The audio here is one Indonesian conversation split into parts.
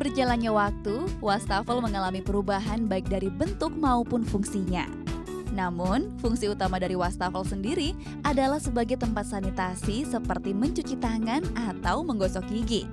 berjalannya waktu, wastafel mengalami perubahan baik dari bentuk maupun fungsinya. Namun, fungsi utama dari wastafel sendiri adalah sebagai tempat sanitasi seperti mencuci tangan atau menggosok gigi.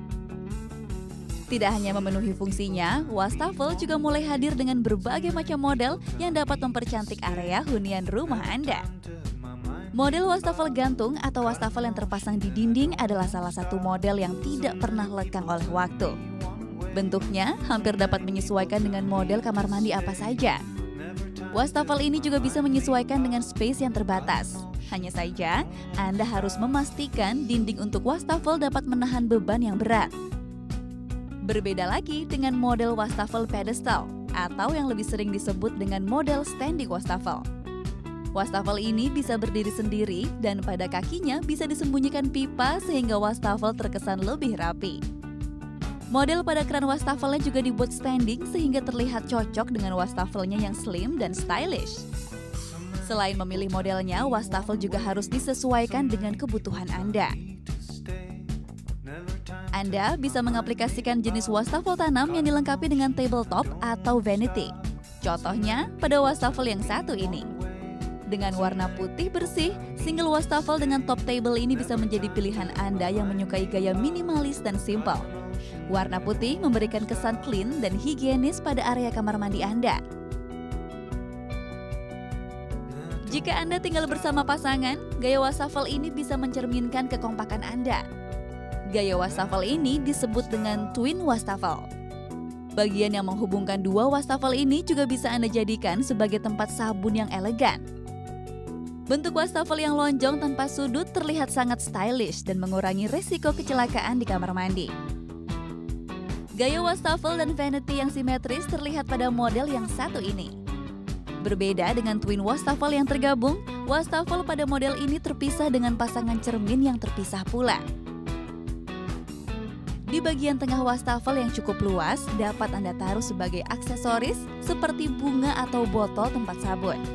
Tidak hanya memenuhi fungsinya, wastafel juga mulai hadir dengan berbagai macam model yang dapat mempercantik area hunian rumah Anda. Model wastafel gantung atau wastafel yang terpasang di dinding adalah salah satu model yang tidak pernah lekang oleh waktu. Bentuknya hampir dapat menyesuaikan dengan model kamar mandi apa saja. Wastafel ini juga bisa menyesuaikan dengan space yang terbatas. Hanya saja, Anda harus memastikan dinding untuk wastafel dapat menahan beban yang berat. Berbeda lagi dengan model wastafel pedestal atau yang lebih sering disebut dengan model standing wastafel. Wastafel ini bisa berdiri sendiri dan pada kakinya bisa disembunyikan pipa sehingga wastafel terkesan lebih rapi. Model pada keran wastafelnya juga dibuat standing sehingga terlihat cocok dengan wastafelnya yang slim dan stylish. Selain memilih modelnya, wastafel juga harus disesuaikan dengan kebutuhan Anda. Anda bisa mengaplikasikan jenis wastafel tanam yang dilengkapi dengan tabletop atau vanity. Contohnya pada wastafel yang satu ini. Dengan warna putih bersih, single wastafel dengan top table ini bisa menjadi pilihan Anda yang menyukai gaya minimalis dan simple. Warna putih memberikan kesan clean dan higienis pada area kamar mandi Anda. Jika Anda tinggal bersama pasangan, gaya wastafel ini bisa mencerminkan kekompakan Anda. Gaya wastafel ini disebut dengan twin wastafel. Bagian yang menghubungkan dua wastafel ini juga bisa Anda jadikan sebagai tempat sabun yang elegan. Bentuk wastafel yang lonjong tanpa sudut terlihat sangat stylish dan mengurangi resiko kecelakaan di kamar mandi. Gaya wastafel dan vanity yang simetris terlihat pada model yang satu ini. Berbeda dengan twin wastafel yang tergabung, wastafel pada model ini terpisah dengan pasangan cermin yang terpisah pula. Di bagian tengah wastafel yang cukup luas, dapat Anda taruh sebagai aksesoris seperti bunga atau botol tempat sabun.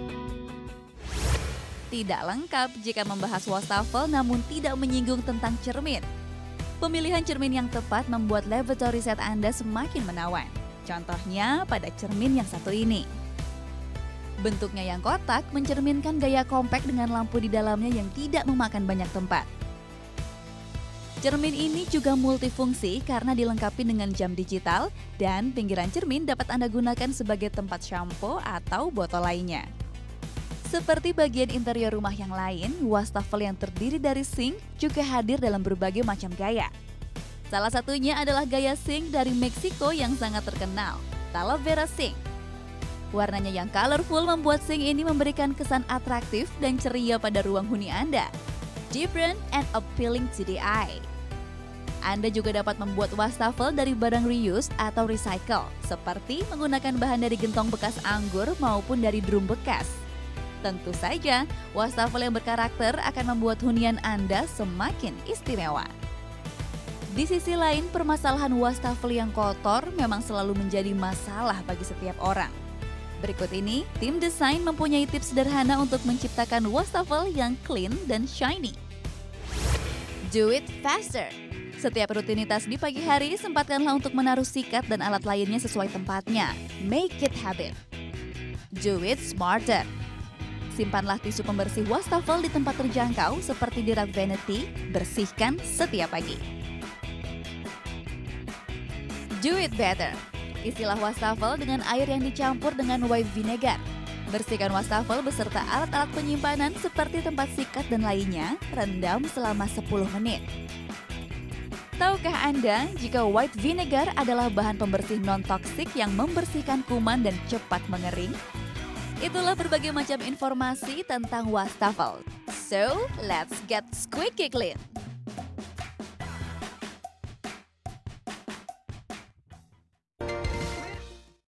Tidak lengkap jika membahas wastafel namun tidak menyinggung tentang cermin. Pemilihan cermin yang tepat membuat lavatory set Anda semakin menawan. Contohnya pada cermin yang satu ini. Bentuknya yang kotak mencerminkan gaya kompak dengan lampu di dalamnya yang tidak memakan banyak tempat. Cermin ini juga multifungsi karena dilengkapi dengan jam digital dan pinggiran cermin dapat Anda gunakan sebagai tempat shampoo atau botol lainnya. Seperti bagian interior rumah yang lain, wastafel yang terdiri dari sink juga hadir dalam berbagai macam gaya. Salah satunya adalah gaya sink dari Meksiko yang sangat terkenal, Talavera Sink. Warnanya yang colorful membuat sink ini memberikan kesan atraktif dan ceria pada ruang huni Anda. Different and appealing to the eye. Anda juga dapat membuat wastafel dari barang reuse atau recycle, seperti menggunakan bahan dari gentong bekas anggur maupun dari drum bekas. Tentu saja, wastafel yang berkarakter akan membuat hunian Anda semakin istimewa. Di sisi lain, permasalahan wastafel yang kotor memang selalu menjadi masalah bagi setiap orang. Berikut ini, tim desain mempunyai tips sederhana untuk menciptakan wastafel yang clean dan shiny. Do it faster. Setiap rutinitas di pagi hari, sempatkanlah untuk menaruh sikat dan alat lainnya sesuai tempatnya. Make it habit. Do it smarter. Simpanlah tisu pembersih wastafel di tempat terjangkau seperti di rak vanity, bersihkan setiap pagi. Do it better. Isilah wastafel dengan air yang dicampur dengan white vinegar. Bersihkan wastafel beserta alat-alat penyimpanan seperti tempat sikat dan lainnya, rendam selama 10 menit. Tahukah Anda jika white vinegar adalah bahan pembersih non-toksik yang membersihkan kuman dan cepat mengering? Itulah berbagai macam informasi tentang wastafel. So, let's get squeaky clean!